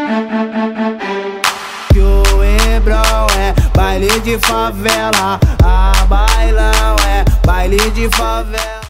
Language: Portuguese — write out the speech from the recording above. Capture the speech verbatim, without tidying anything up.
Que o Embrão é baile de favela, a bailão é baile de favela.